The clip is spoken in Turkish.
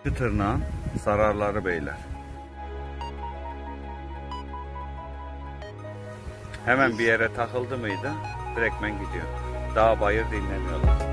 Şu tırnağın zararları beyler. Hemen bir yere takıldı mıydı direktmen gidiyor. Dağ bayır dinlemiyorlar.